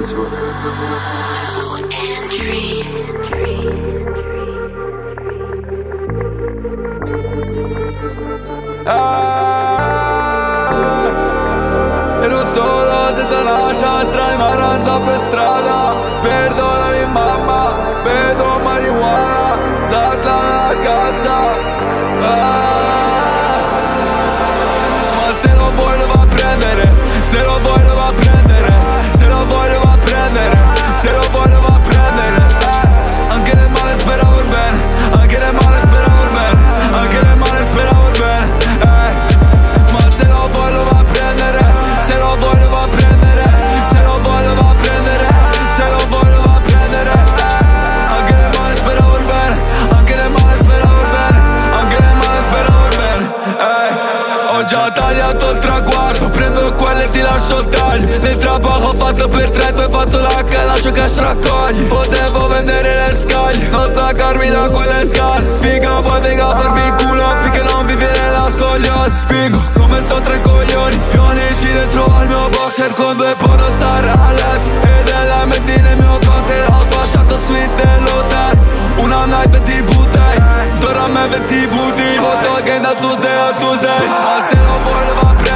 Ero solo senza lascia, strai maranza per strada. Perdonami mamma, vedo marijuana, salta la cazza. Ma se lo vuoi lo va a prendere, se lo vuoi lo va a prendere, se lo vuoi lo va a prendere, se lo vuoi lo va a prendere. Anche nel male speravo il bene, anche nel male speravo il bene, anche nel male speravo il bene. Ma se lo vuoi lo va a prendere, se lo vuoi lo va a prendere, se lo vuoi lo va a prendere, se lo vuoi lo va a prendere. Anche nel male speravo il bene, anche nel male speravo il bene, anche nel male speravo il bene. Ho già tagliato il traguardo, prendo quello e ti lascio il taglio. Nel trabajo ho fatto per 3, tu hai fatto la lascio che raccogli. Potevo vendere le scaglie, non staccarmi da quelle scale. Sfiga poi venga a farvi il culo finché non vi viene la scogliosi. Spingo come so tre coglioni, pionici dentro al mio boxer con 2 pornostar a letto. E della metti nel mio cocktail, ho sbasciato suite dell'hotel. Una night 20 bouteille, torna a me 20 booty. Foto game da Tuesday a Tuesday. Ma se lo vuoi lo va a prendere,